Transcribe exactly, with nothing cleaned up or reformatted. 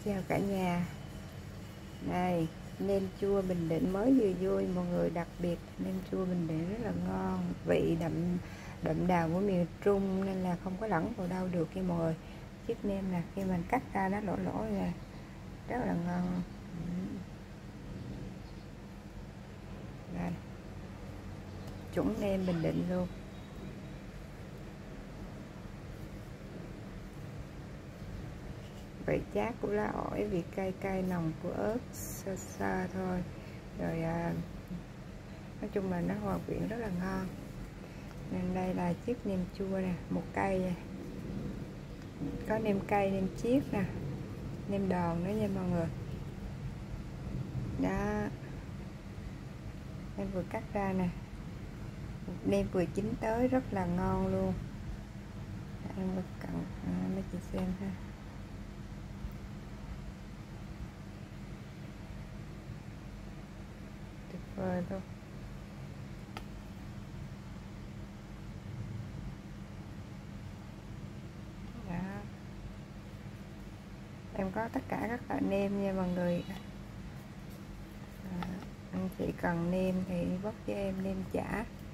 chào cả nhà. Này, nem chua Bình Định mới vừa vui mọi người, đặc biệt nem chua Bình Định rất là ngon, vị đậm đậm đà của miền Trung nên là không có lẫn vào đâu được nha mọi người. Chiếc nem là khi mình cắt ra nó lỗ lỗ ra rất là ngon. Đây, chuẩn nem Bình Định luôn. Vị chát của lá ổi, vị cay cay nồng của ớt sơ sơ thôi. Rồi à, nói chung là nó hòa quyện rất là ngon. Nên đây là chiếc nem chua nè, một cây nè. Có nem cay, nem chiết nè, nem đòn nữa nha mọi người. Đó, em vừa cắt ra nè, nem vừa chín tới rất là ngon luôn. Em vừa cận à, mấy chị xem ha. Tuyệt vời luôn. Đó. Em có tất cả các loại nem nha mọi người. À, anh chị cần nem thì bóc cho em nem chả.